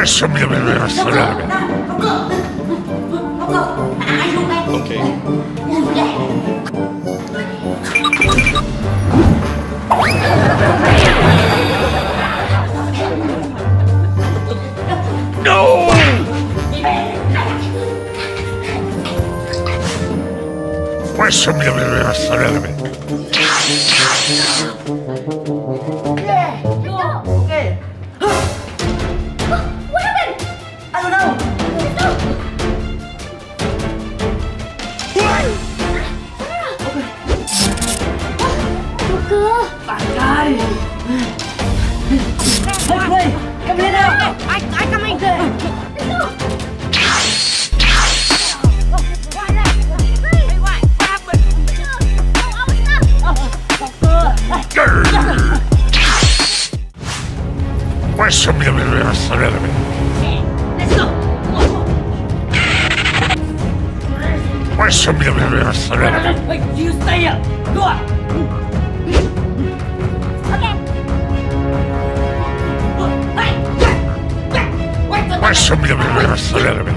Questo mi deve essere. Ok. No! Questo mi deve essere. Okay. What happened? I don't know. Joker. Bye. Hey, come here now. I coming. Let's go. Questo mi deve essere. Let's go. Questo mi deve essere. Hey, you stay up. Go up. Okay. Wait. Questo mi deve essere.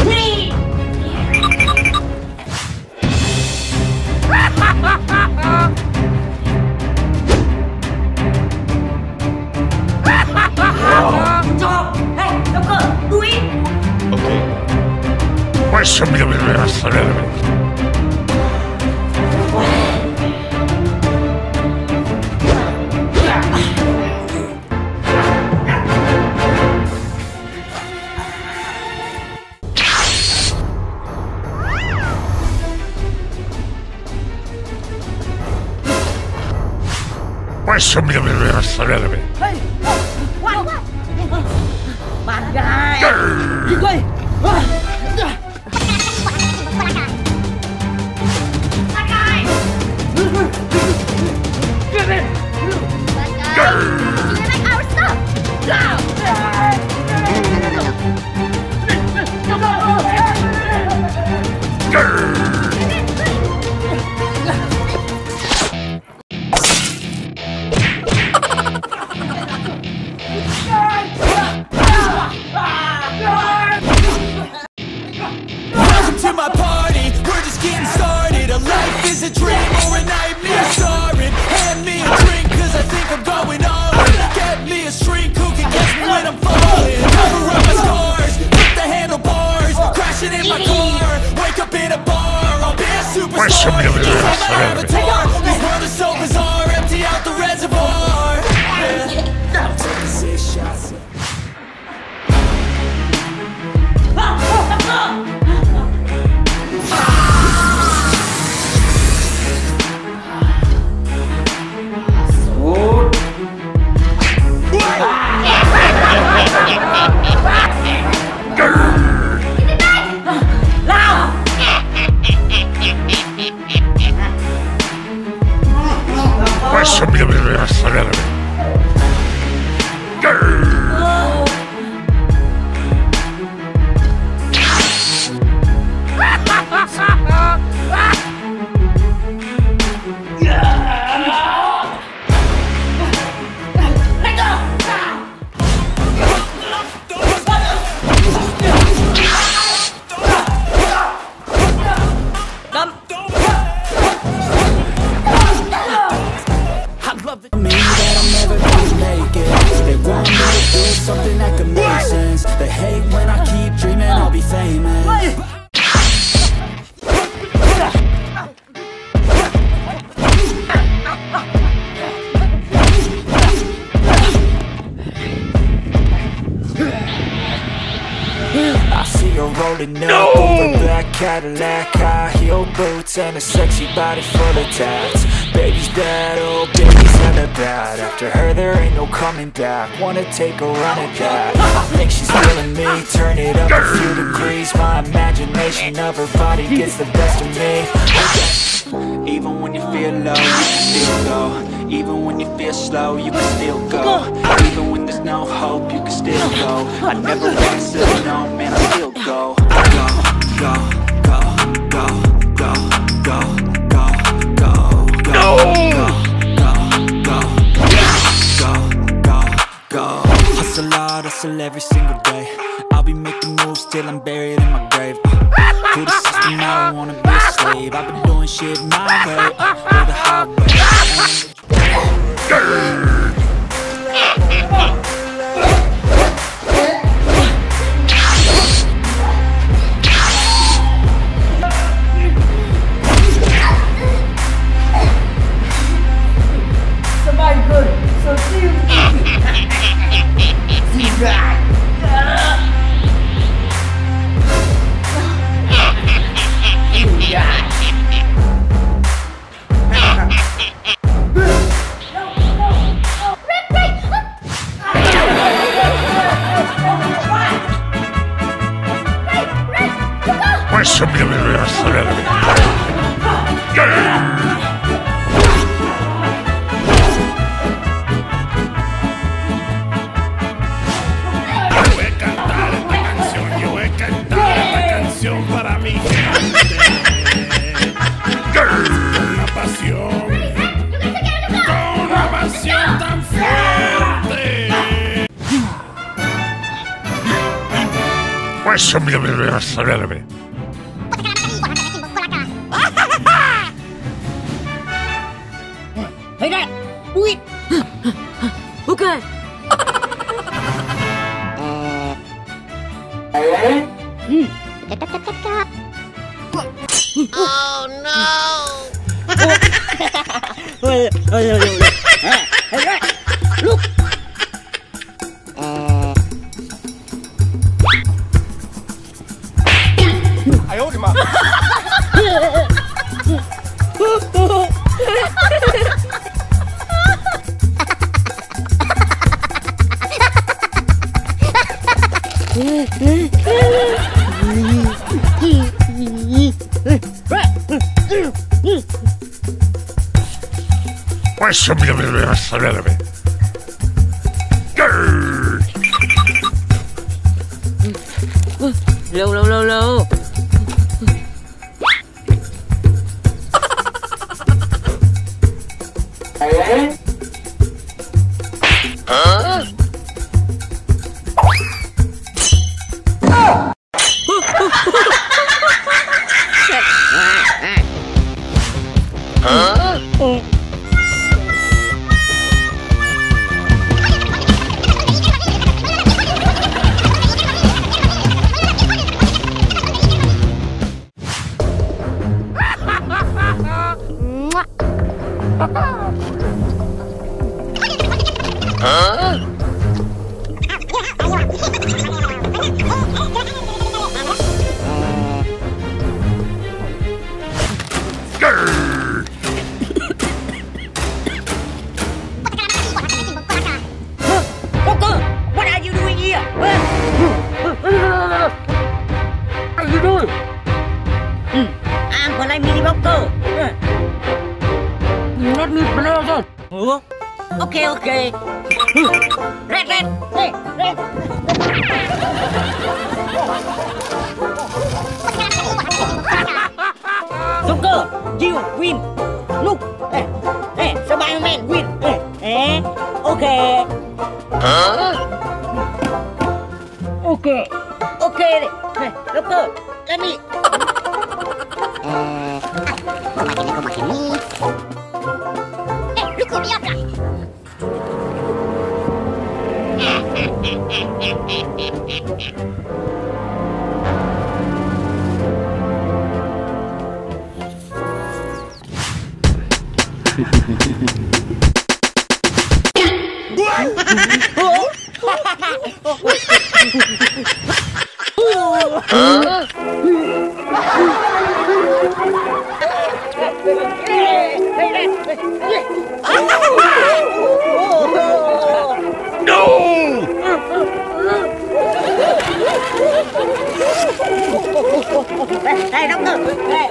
Stop. Hey, Joker, do it. Ok. Questo mi deve essere. Questo mi deve essere. Hey, What? bad guy. Keep going. Give it. You like our stuff. Welcome to my party, we're just getting started. A life is a dream or a nightmare starring. Hand me a drink cause I think I'm going all in. Get me a shrink who can catch me when I'm falling. Cover up my scars, flip the handlebars. Crashing in my car, wake up in a bar. I'll be a superstar, just like my avatar. This world is so bizarre, empty out the reservoir. Yeah. I'm taking 6 shots. Questo mi deve essere. Me that I'm never gonna make it. They want me to do something that can make sense. They hate when I keep dreaming I'll be famous. I see her rolling up over black Cadillac, high heel boots and a sexy body full of tats. Baby's bad, oh baby's hella bad. After her there ain't no coming back. Wanna take a run at that. I think she's feeling me, turn it up a few degrees. My imagination of her body gets the best of me. Even when you feel low, you can still go. Even when you feel slow, you can still go. Even when there's no hope, you can still go. I never answer, no man, I still go. Go, go, go, go, go, go, go, go, go, go, go, go, go, go, go. Hustle hard hard, hustle every single day. I'll be making moves till I'm buried in my grave. To the system, I don't wanna be a slave. I've been doing shit my way, or the highway. Somebody good. So see you. See right. Para mi gente, con una pasión tan fuerte. Pues Hey, Dad. Wait. Okay. Oh no! Hey, Dad. Look. Pues Low. What are you doing here? What are you doing? I'm gonna mini Boko. Let me play again. Okay. Red. Hey, Red. Joker, you win. Look. Hey, Spider-Man win. Okay. Okay. Hey, Joker, let me. Look me up lah. Hey, doctor. Hey.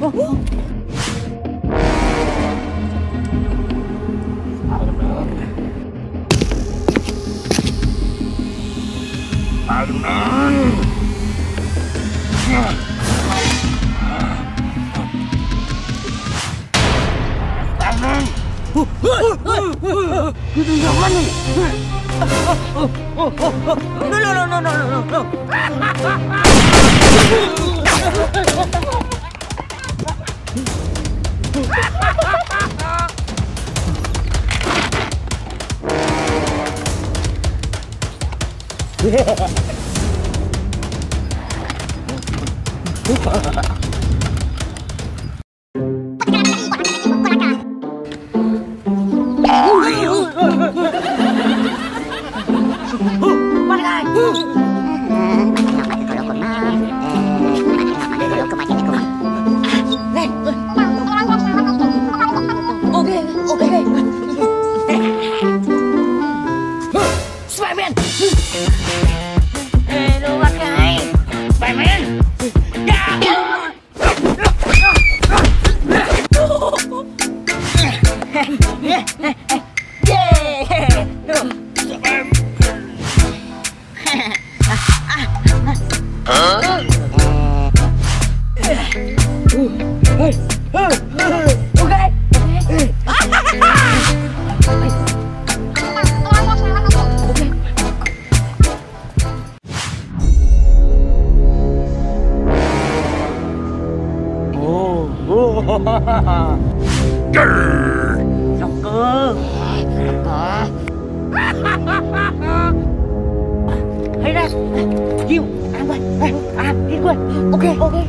Hay ra chịu ăn vậy đi quên. Ok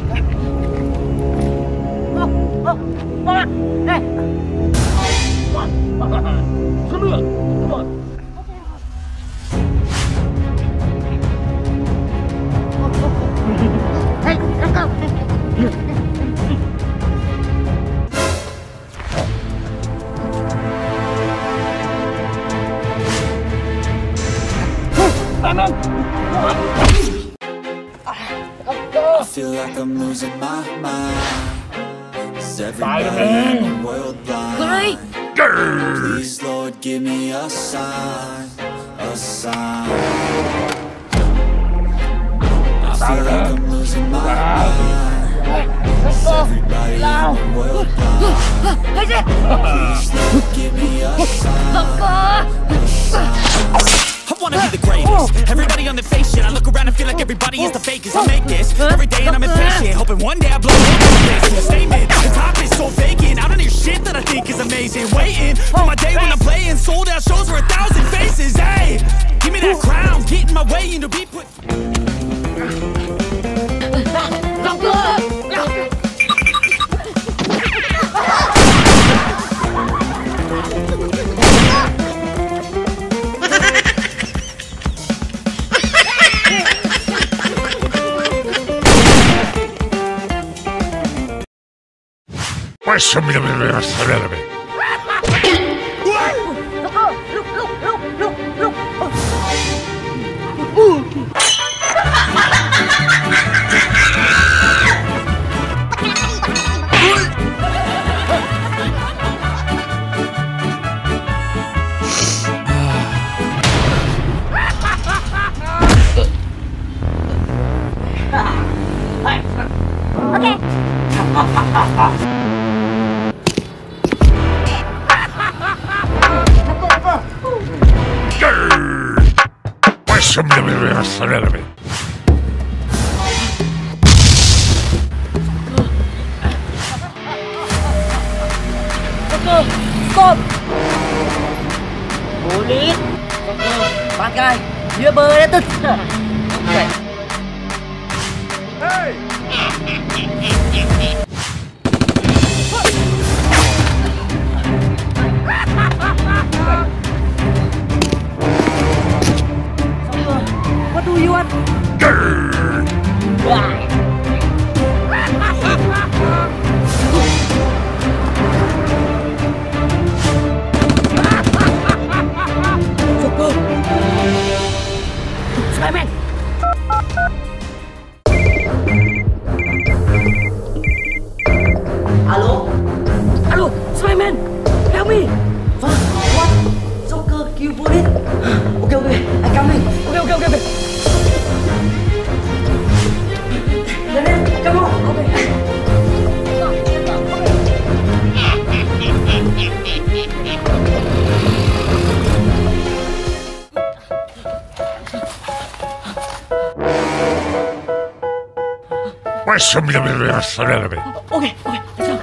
ngon ạ. Đây xuống nữa. Hey, let's go. I feel like I'm losing my mind. Is everybody in the world blind? Please, Lord, give me a sign, a sign. I feel like I'm losing my mind. Is everybody in the world blind? Please, Lord, give me a sign, a sign. I wanna be the greatest. Everybody on the face shit. I look around and feel like everybody is the fakest. I make this every day and I'm impatient, hoping one day I blow up in the face. The statement, the top is so vacant. I don't hear shit that I think is amazing. Waiting for my day when I'm playing sold out shows for 1,000 faces. Hey, give me that crown, get in my way and to be put. Questo mi deve essere bene. Questo mi deve essere bene. Stop. Sulit. Pakai. Dia beretut. Hey. What do you want? Spider-Man! Hello? Hello, Spider-Man! Help me! What? Joker kill police? Okay, I coming. Okay. Then, come on. Okay. What's the matter? Okay, let's go.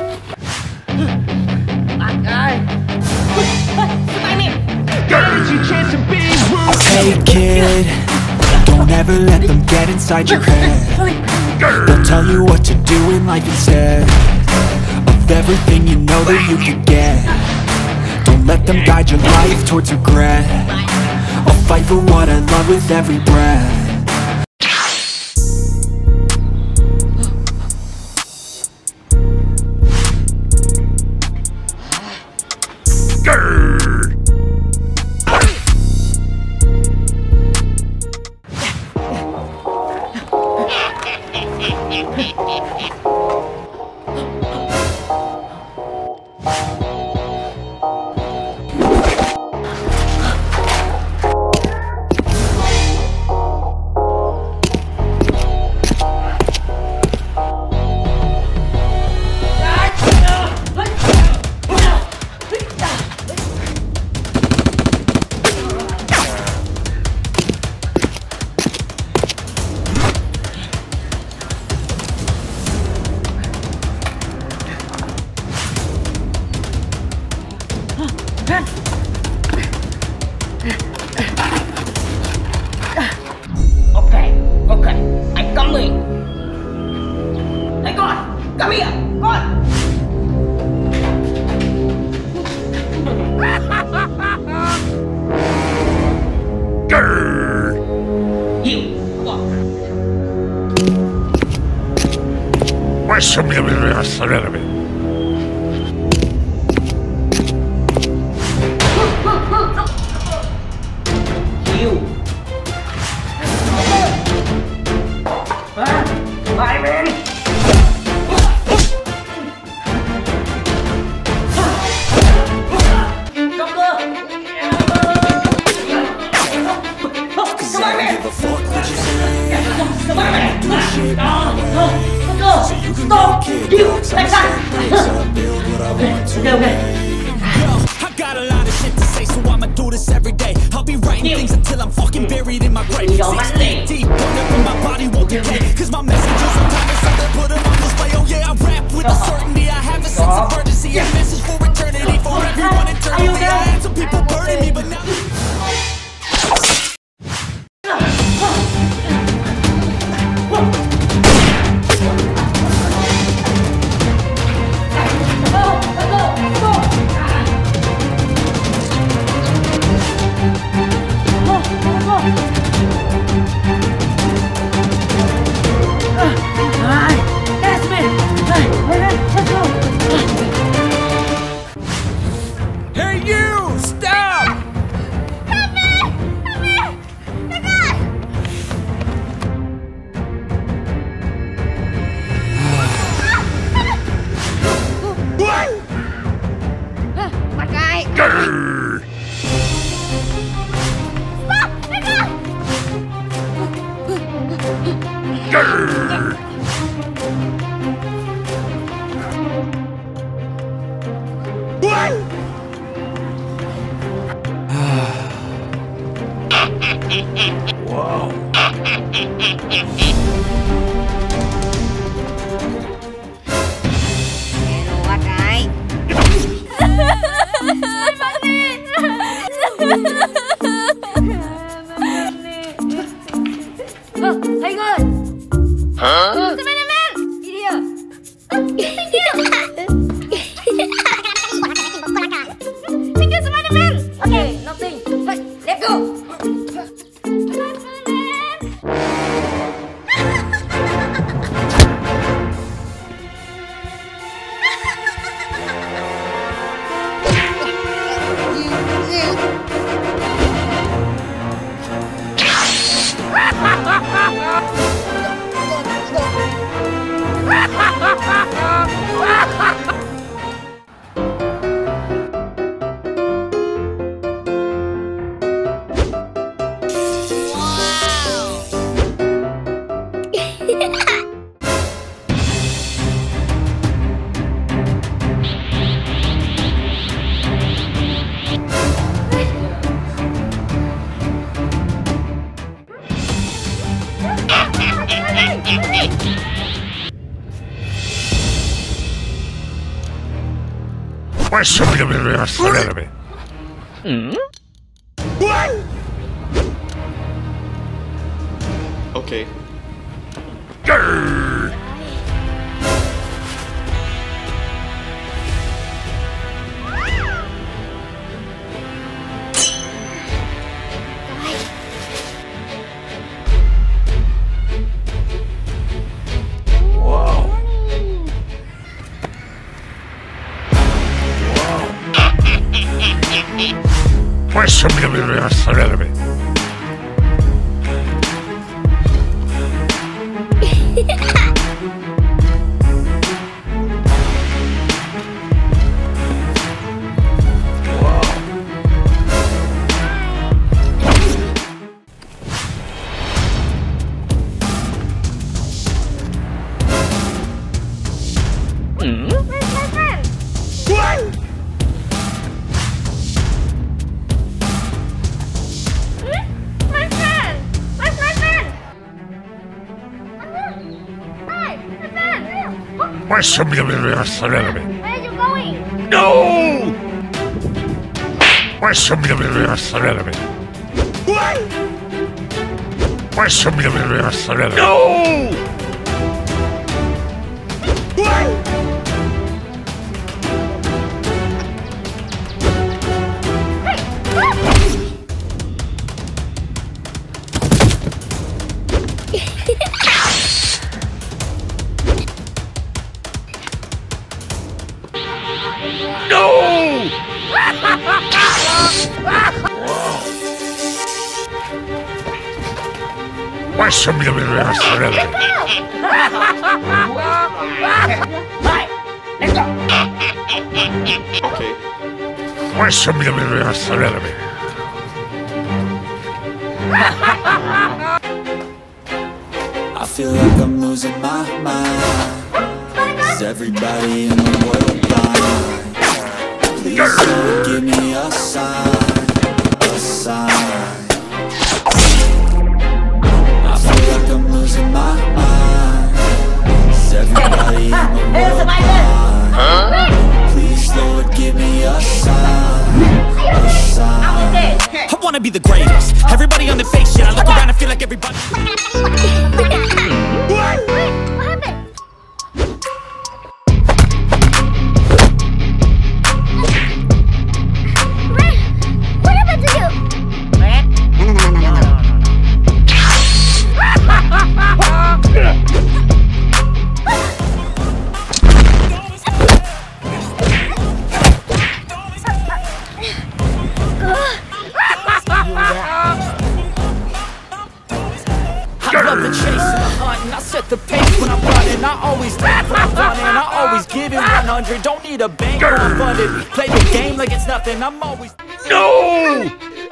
Hey kid, don't ever let them get inside your head. They'll tell you what to do in life instead of everything you know that you could get. Don't let them guide your life towards regret. I'll fight for what I love with every breath. Okay, I'm coming. Hey, God, come here, God. You, come on. What's the matter? You. Spider-Man! I got a lot of shit to say, so I'ma do this every day. I'll be writing things until I'm fucking buried in my grave. 6 feet deep, whenever my body won't decay. Cause my messages are timeless, so they put them on display. Oh yeah, I rap with a certainty. I have a sense of urgency, a message for eternity, for everyone eternally. I had some people burning me, but now What's up, baby? Okay. What's up, baby? What's up, baby? Where are you going? No! What's up, baby? What's up, baby? No! What's up, baby? Okay. What's up, baby? I feel like I'm losing my mind. Is everybody in the world blind? Please someone give me a sign, a sign. I feel like I'm losing my mind. Is everybody in the world blind? Please Lord give me a sign, a sign. I wanna be the greatest. Everybody on the fake shit. I look around and feel like everybody. What happened? What happened to you? I love the chase and the hunt, and I set the pace when I'm running. I always think when I'm running, I always give it 100. Don't need a bank or a funded. Play the game like it's nothing. I'm always No!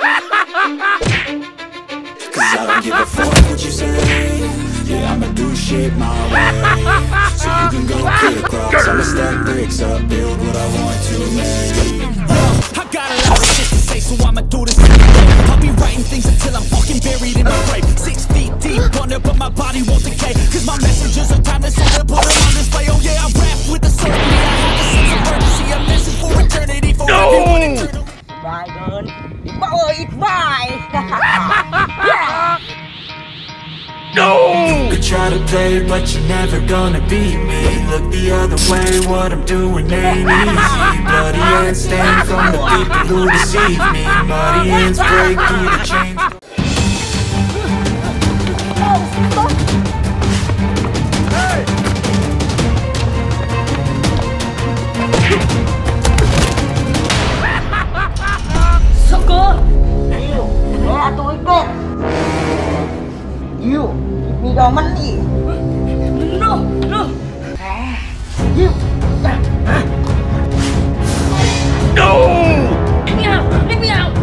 Cause I don't give a fuck what you say. Yeah, I'ma do shit my way. So you can go kick rocks, I'ma stack bricks up, build what I want to make. I got a lot of shit to say, so I'ma do this every day. I'll be writing things until I'm fucking buried in my grave. 6 feet deep under, but my body won't decay. Cause my messages are timeless, so they'll put them on display. Oh yeah, I rap with the certainty. I have a sense of urgency, a message for eternity, for everyone eternally. Bye, girl. Bye, bye. Yeah. No! You could try to play, but you're never gonna beat me. Look the other way, what I'm doing ain't easy. Bloody hands stand from the people who deceive me. Muddy hands break through the chains. Sucker! You, where do we go? You, give me the money. No, no. You. No! Let me out. Let me out.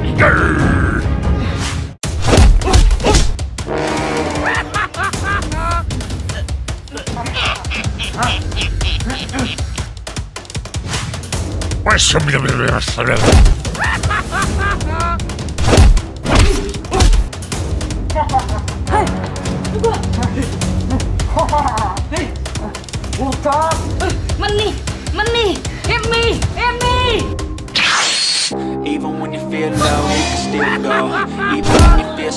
What's up, baby? Hey, what's up? Money, money, help me, help me.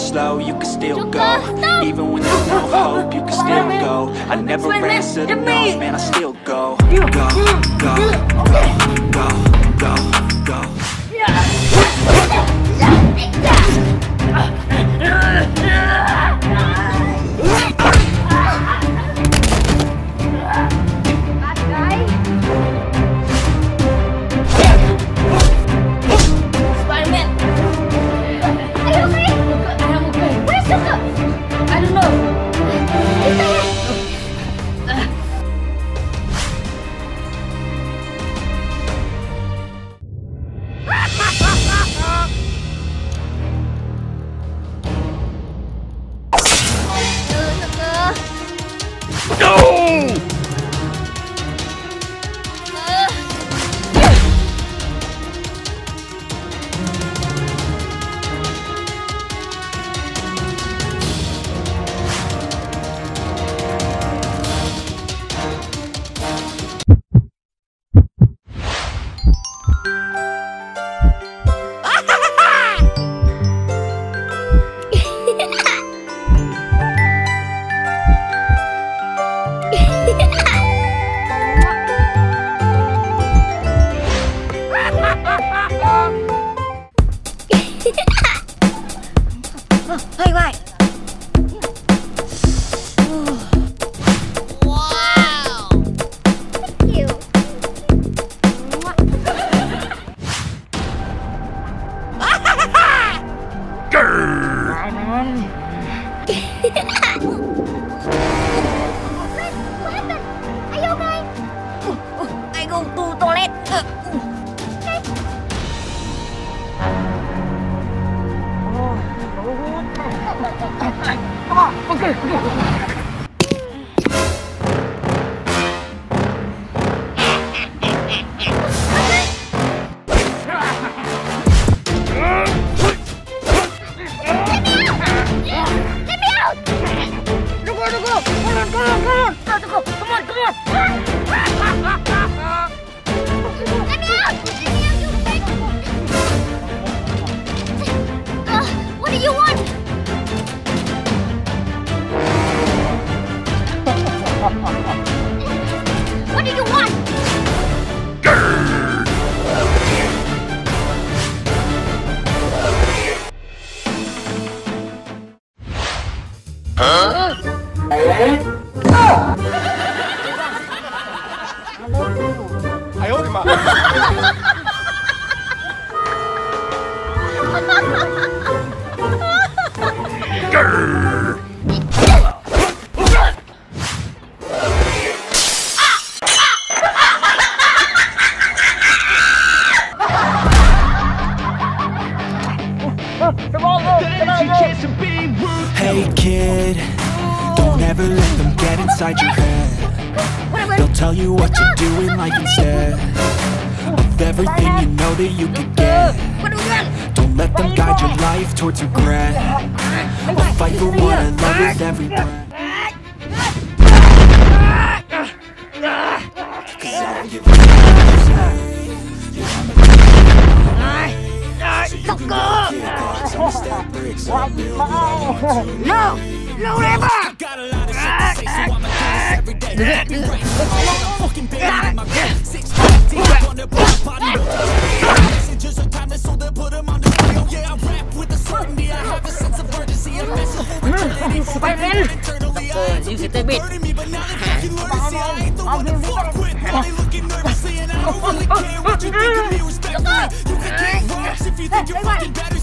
slow, you can still go. Even when there's no hope, you can still go. I never answer to no, man, I still go. Go, go, go, go, go, go. Hey, right. Wow. Thank you. What happened? Are you okay? I go to toilet. Come on, okay. What do you want? What do you want? Hey kid, don't ever let them get inside your head. They'll tell you what to do in life instead of everything you know that you could get. Don't let them guide your life towards regret. I'll fight for what I love with every breath. 'Cause I don't give a No! No, never! Got a lot of shit to say, so I'ma do this every day. I'm fucking baby in my grave. 16 on the body. Messages are timeless, so they put them on display. Oh yeah, I rap with a certainty. I have a sense of urgency. A message internally. I ain't hurting me, but now they fucking learn to see I ain't the one to fuck with. Now they looking nervously, and I don't really care what you think of me respectfully. You can kick rocks if you think you're fucking better.